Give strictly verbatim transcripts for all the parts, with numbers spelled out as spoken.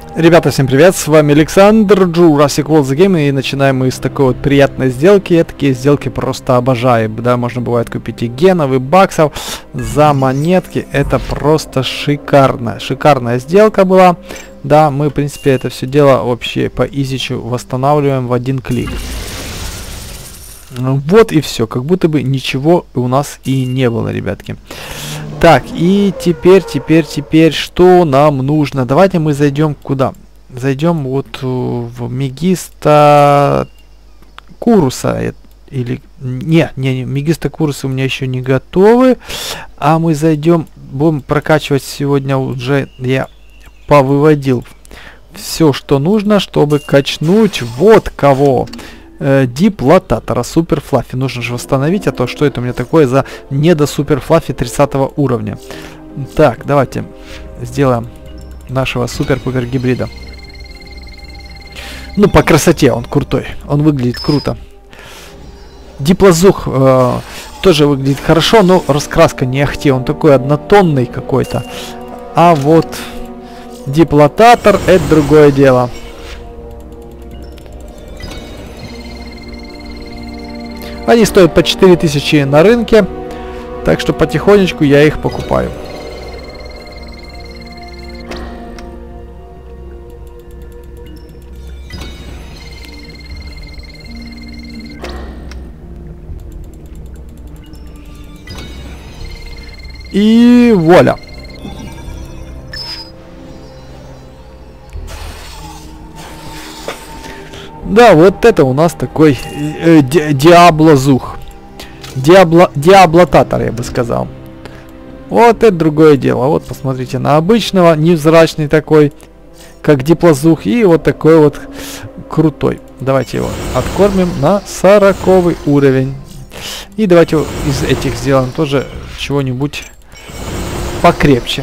Ребята, всем привет, с вами Александр, Jurassic World The Game, и начинаем мы с такой вот приятной сделки. Я такие сделки просто обожаю, да, можно бывает купить и генов, и баксов за монетки, это просто шикарно, шикарная сделка была. Да, мы, в принципе, это все дело вообще по изичу восстанавливаем в один клик. Вот и все, как будто бы ничего у нас и не было, ребятки. Так, и теперь, теперь, теперь, что нам нужно? Давайте мы зайдем куда? Зайдем вот в Мегиста Куруса. Или... Не, не, не, Мегиста Куруса у меня еще не готовы. А мы зайдем, будем прокачивать сегодня уже, я повыводил все, что нужно, чтобы качнуть вот кого. Диплотатора Супер Флаффи. Нужно же восстановить, а то что это у меня такое за недо Супер Флаффи тридцатого уровня. Так, давайте сделаем нашего супер-пупер гибрида. Ну, по красоте он крутой. Он выглядит круто. Диплозух э, тоже выглядит хорошо, но раскраска не ахти. Он такой однотонный какой-то. А вот Диплотатор — это другое дело. Они стоят по четыре тысячи на рынке, так что потихонечку я их покупаю. И вуаля. Да, вот это у нас такой э, ди Диаблозух. Диабло, Диаблотатор, я бы сказал. Вот это другое дело. Вот посмотрите на обычного, невзрачный такой, как Диплозух. И вот такой вот крутой. Давайте его откормим на сороковый уровень. И давайте из этих сделаем тоже чего-нибудь покрепче.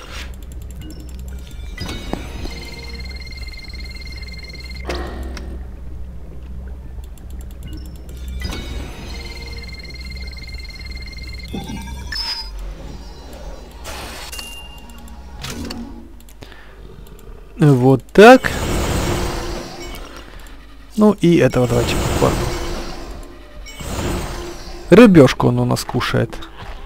Вот так. Ну и этого давайте покормим. Рыбешку он у нас кушает.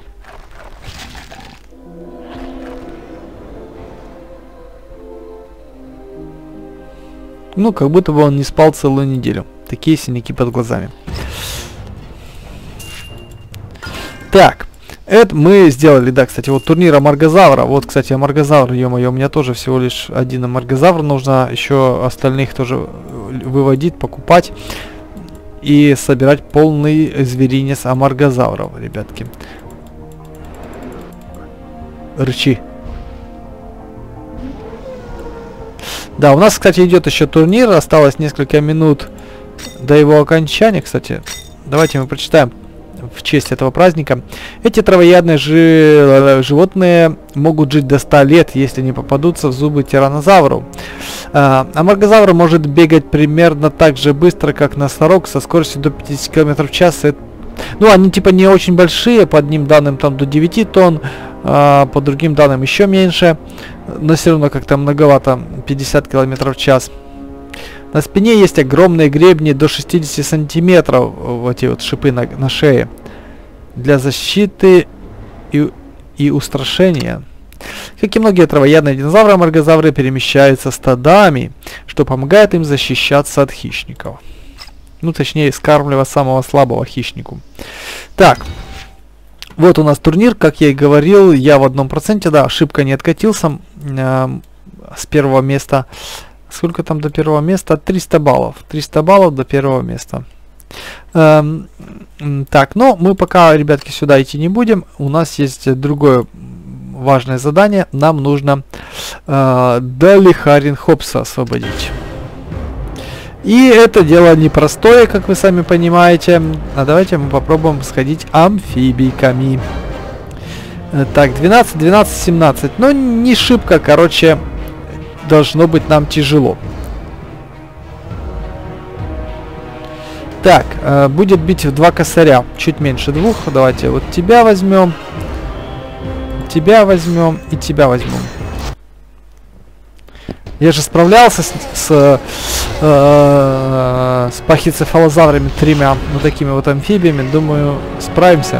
Ну, как будто бы он не спал целую неделю. Такие синяки под глазами. Так. Это мы сделали, да, кстати, вот турнир Амаргозавра. Вот, кстати, Амаргозавр, ё-моё, у меня тоже всего лишь один Амаргозавр. Нужно еще остальных тоже выводить, покупать. И собирать полный зверинец Амаргозавров, ребятки. Рычи. Да, у нас, кстати, идет еще турнир. Осталось несколько минут до его окончания, кстати. Давайте мы прочитаем в честь этого праздника. Эти травоядные жи животные могут жить до ста лет, если не попадутся в зубы тираннозавру. А, Амаргозавр может бегать примерно так же быстро, как носорог, со скоростью до пятидесяти километров в час. Это... Ну, они типа не очень большие, по одним данным там до девяти тонн, а, по другим данным еще меньше, но все равно как-то многовато, пятьдесят километров в час. На спине есть огромные гребни до шестидесяти сантиметров, вот эти вот шипы на, на шее, для защиты и, и устрашения. Как и многие травоядные динозавры, амаргозавры перемещаются стадами, что помогает им защищаться от хищников. Ну, точнее, скармливая самого слабого хищнику. Так, вот у нас турнир, как я и говорил, я в одном проценте, да, ошибка, не откатился э, с первого места. Сколько там до первого места? триста баллов. триста баллов до первого места. Эм, так, но мы пока, ребятки, сюда идти не будем. У нас есть другое важное задание. Нам нужно э, Далихарин Хопса освободить. И это дело непростое, как вы сами понимаете. А давайте мы попробуем сходить амфибийками. Э, так, двенадцать, двенадцать, семнадцать. Но не шибко, короче... Должно быть нам тяжело. Так, э, будет бить в два косаря. Чуть меньше двух. Давайте вот тебя возьмем. Тебя возьмем и тебя возьмем. Я же справлялся с, с, э, с пахицефалозаврами тремя, ну такими вот амфибиями. Думаю, справимся.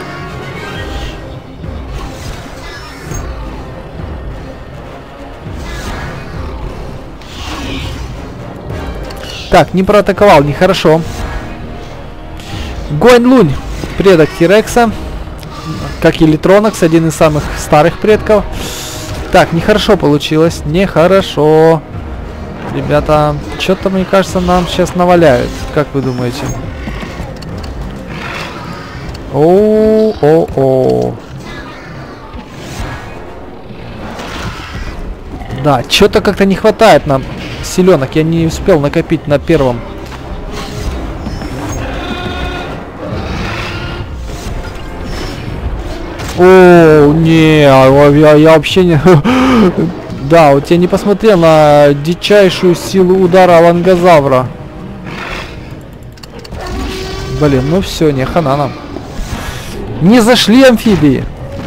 Так, не проатаковал, нехорошо. Гуань-Лунь, предок Тирекса, как и Литронакс, один из самых старых предков. Так, нехорошо получилось, нехорошо. Ребята, что-то, мне кажется, нам сейчас наваляют. Как вы думаете? О-о-о. Да, что-то как-то не хватает нам селенок. Я не успел накопить на первом. О, не, я, я вообще не... Да, вот я не посмотрел на дичайшую силу удара лангозавра. Блин, ну все, не хана нам. Не зашли амфибии.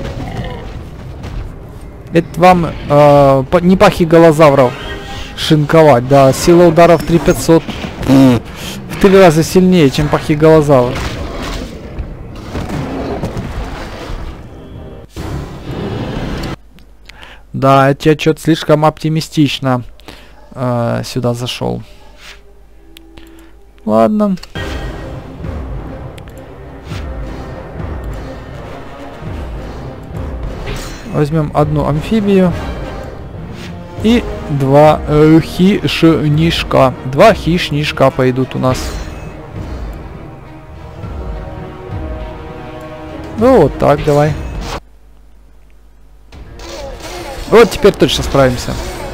Это вам э, не пахиголозавров шинковать, да. Сила ударов три тысячи пятьсот. В три раза сильнее, чем пахиголозавр. Да, я что-то слишком оптимистично э, сюда зашел. Ладно. Возьмем одну амфибию и два э, хищнишка. Два хищнишка пойдут у нас. Ну вот так, давай. Вот теперь точно справимся.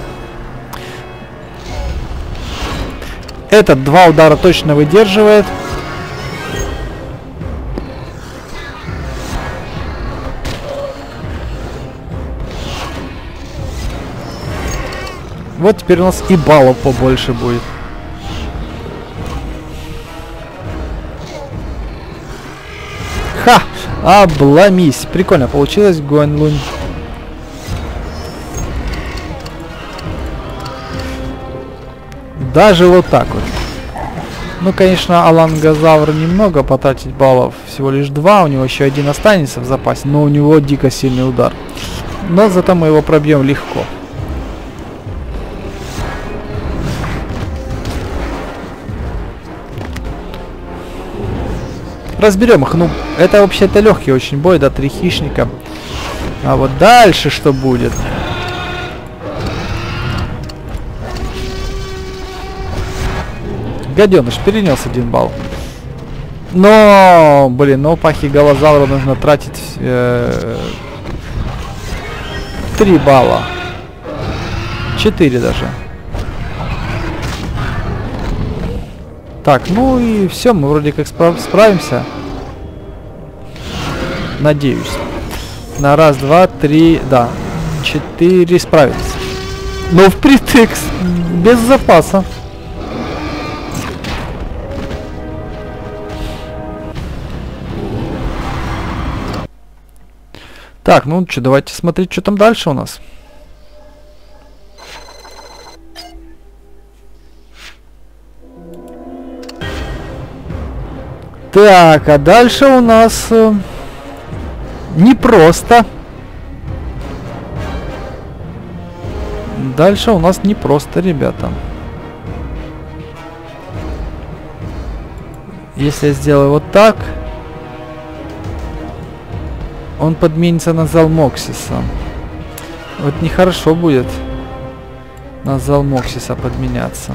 Этот два удара точно выдерживает. Вот теперь у нас и баллов побольше будет. Ха! Обломись! Прикольно получилось, Гуань-Лунь. Даже вот так вот. Ну, конечно, алангозавр немного потратить баллов. Всего лишь два. У него еще один останется в запасе. Но у него дико сильный удар. Но зато мы его пробьем легко. Разберем их. Ну, это вообще-то легкий очень бой, да, три хищника. А вот дальше что будет? Гаденыш перенес один балл. Но, блин, ну пахиголозавру нужно тратить э, три балла. четыре даже. Так, ну и все, мы вроде как справ справимся. Надеюсь. На раз, два, три, да. Четыре справиться. Но впритык, без запаса. Так, ну что, давайте смотреть, что там дальше у нас. Так, а дальше у нас э, непросто. Дальше у нас непросто, ребята. Если я сделаю вот так, он подменится на Залмоксиса. Вот нехорошо будет на Залмоксиса подменяться.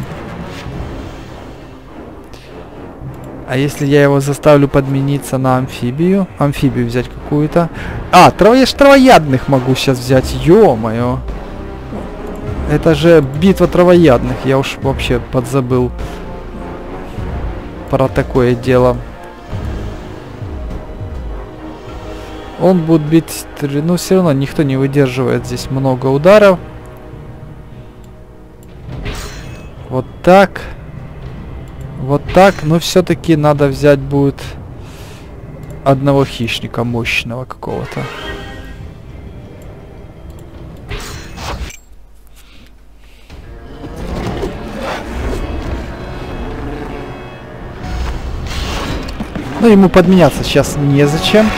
А если я его заставлю подмениться на амфибию? Амфибию взять какую-то. А, траво я ж травоядных могу сейчас взять. Ё-моё. Это же битва травоядных. Я уж вообще подзабыл про такое дело. Он будет бить... Ну, все равно никто не выдерживает здесь много ударов. Вот так. Вот так. Но все-таки надо взять будет одного хищника мощного какого-то. Ну, ему подменяться сейчас незачем.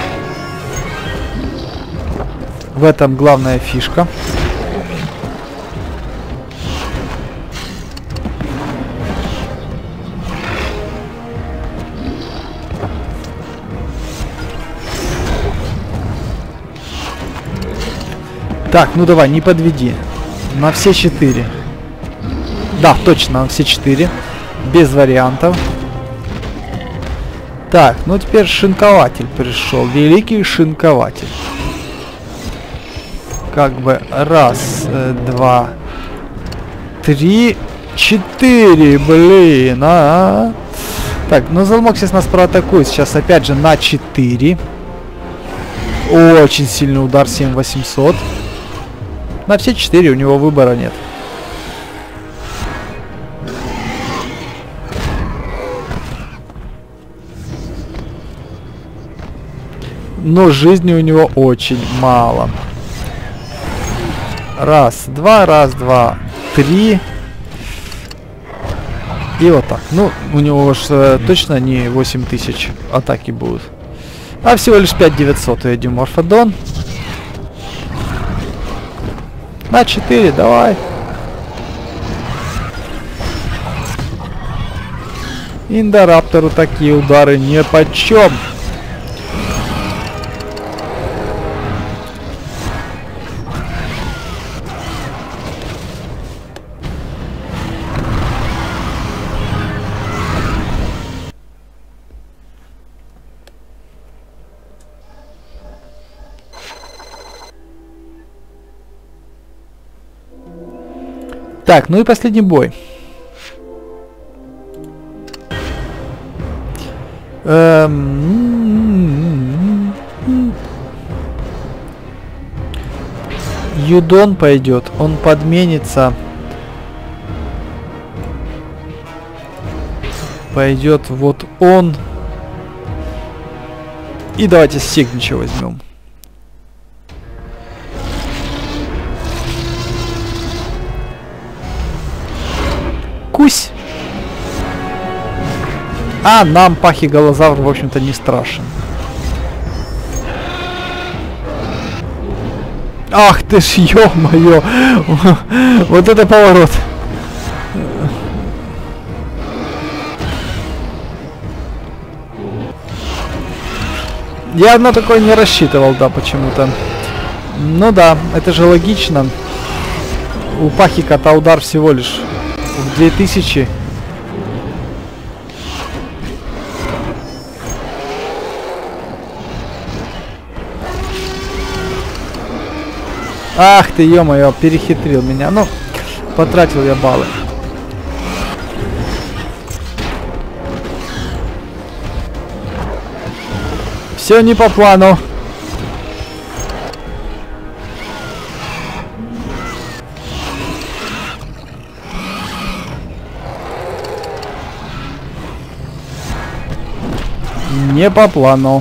В этом главная фишка. Так, ну давай, не подведи. На все четыре. Да, точно, на все четыре. Без вариантов. Так, ну теперь шинкователь пришел. Великий шинкователь. Как бы раз, э, два, три, четыре, блин, а, -а, -а. Так, ну Залмоксис нас проатакует сейчас опять же на четыре. Очень сильный удар, семь восемьсот. На все четыре у него выбора нет. Но жизни у него очень мало. Раз, два, раз, два, три. И вот так. Ну, у него уж э, точно не восемь тысяч атаки будут. А всего лишь пять девятьсот у Эдиморфодон. На четыре, давай. Индораптору такие удары нипочем. Так, ну и последний бой. Эм... Юдон пойдет, он подменится. Пойдет вот он. И давайте Сигнича возьмем. Кусь. А нам пахиголозавр, в общем-то, не страшен. Ах ты ж, ё-моё! Вот это поворот! Я на такое не рассчитывал, да, почему-то. Ну да, это же логично. У пахика-то удар всего лишь в две тысячи. Ах ты, ё-моё, перехитрил меня. Ну, потратил я баллы. Все не по плану. Не по плану.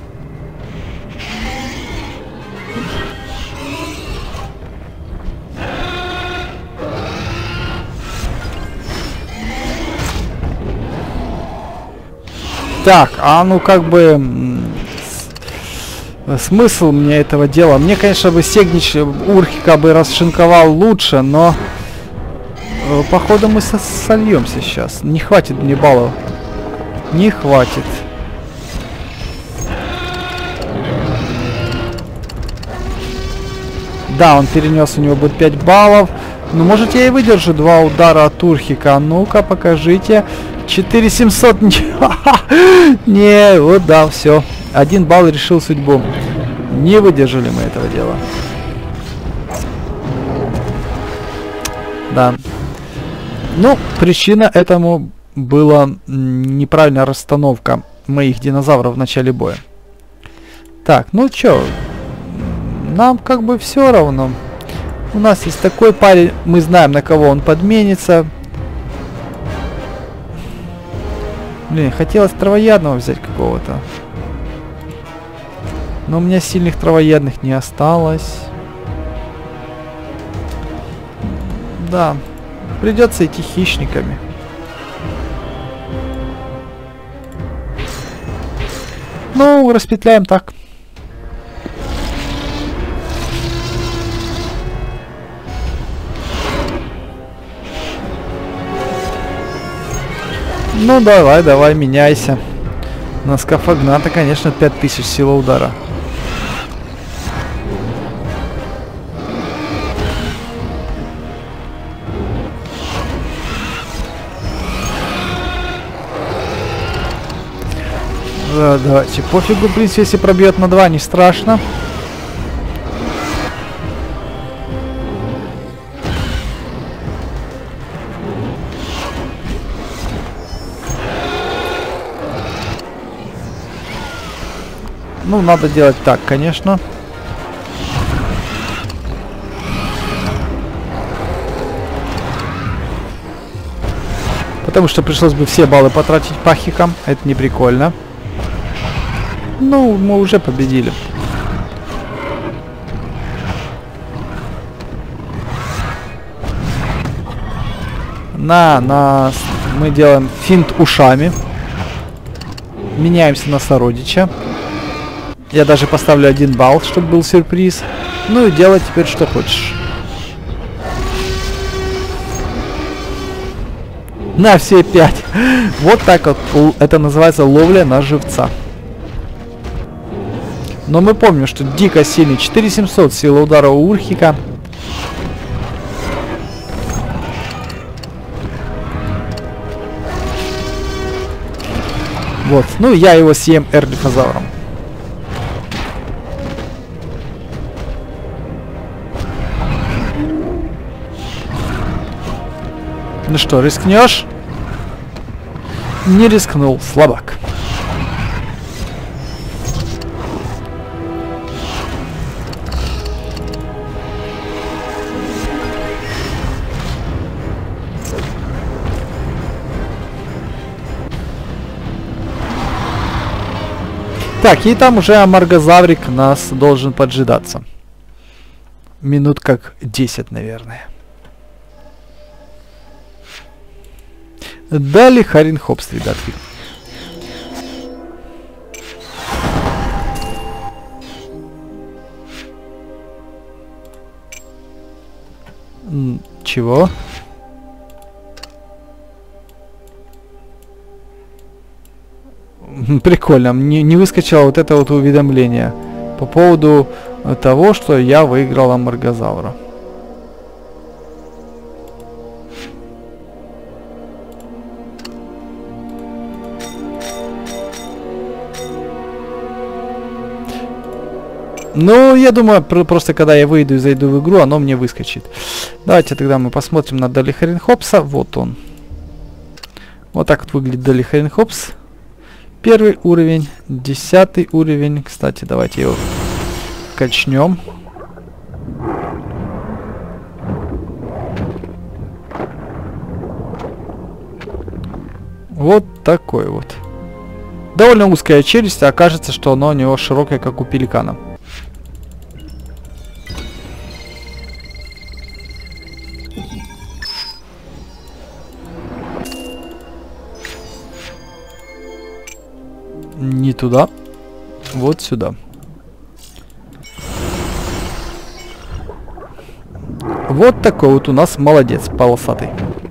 Так, а ну как бы смысл мне этого дела? Мне, конечно, бы Сегнич Урхика бы расшинковал лучше, но э, походу мы со сольемся сейчас. Не хватит мне баллов. Не хватит. Да, он перенес, у него будет пять баллов. Ну, может, я и выдержу два удара от Урхика. Ну-ка, покажите. четыре семьсот. Не, вот да, все. Один балл решил судьбу. Не выдержали мы этого дела. Да. Ну, причина этому была неправильная расстановка моих динозавров в начале боя. Так, ну чё, нам как бы все равно. У нас есть такой парень, мы знаем, на кого он подменится. Блин, хотелось травоядного взять какого-то. Но у меня сильных травоядных не осталось. Да, придется идти хищниками. Ну, распетляем так. Ну, давай, давай, меняйся. На скафагната, конечно, пять тысяч сила удара. Да, давайте, пофигу, в принципе, если пробьет на два, не страшно. Ну, надо делать так, конечно. Потому что пришлось бы все баллы потратить пахикам. Это не прикольно. Ну, мы уже победили. На, на... Мы делаем финт ушами. Меняемся на сородича. Я даже поставлю один балл, чтобы был сюрприз. Ну и делай теперь что хочешь. На все пять. Вот так вот. Это называется ловля на живца. Но мы помним, что дико сильный. четыре тысячи семьсот сила удара у Урхика. Вот. Ну я его съем эрлифозавром. Ну что, рискнешь? Не рискнул, слабак. Так, и там уже амаргозаврик нас должен поджидаться. Минут как десять, наверное. Далее Харинхопс, ребятки. Чего? Прикольно, мне не выскочило вот это вот уведомление по поводу того, что я выиграл амаргозавра. Ну, я думаю, пр просто когда я выйду и зайду в игру, оно мне выскочит. Давайте тогда мы посмотрим на Далее Харинхопса. Вот он. Вот так вот выглядит Далее Харинхопс. Первый уровень, десятый уровень. Кстати, давайте его качнем. Вот такой вот. Довольно узкая челюсть, а кажется, что она у него широкая, как у пеликана. Не туда. Вот сюда. Вот такой вот у нас молодец, полосатый.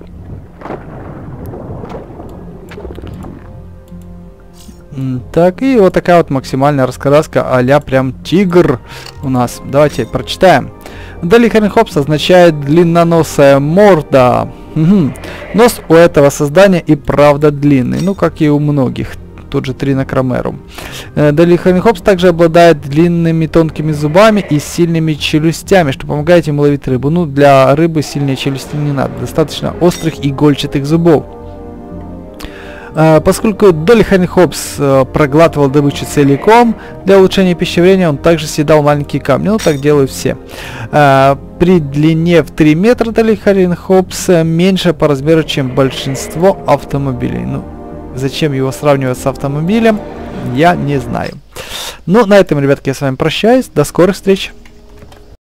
Так, и вот такая вот максимальная раскраска а-ля прям тигр у нас. Давайте прочитаем. Далее Харинхопс означает длинноносая морда. Угу. Нос у этого создания и правда длинный, ну как и у многих. Тот же Тринокромерум. Далее Харинхопс также обладает длинными тонкими зубами и сильными челюстями, что помогает ему ловить рыбу. Ну, для рыбы сильные челюсти не надо, достаточно острых игольчатых зубов. Uh, поскольку Далее Харинхопс uh, проглатывал добычу целиком, для улучшения пищеварения он также съедал маленькие камни. Ну, так делают все. Uh, при длине в три метра Далее Харинхопс uh, меньше по размеру, чем большинство автомобилей. Ну, зачем его сравнивать с автомобилем, я не знаю. Ну, на этом, ребятки, я с вами прощаюсь. До скорых встреч.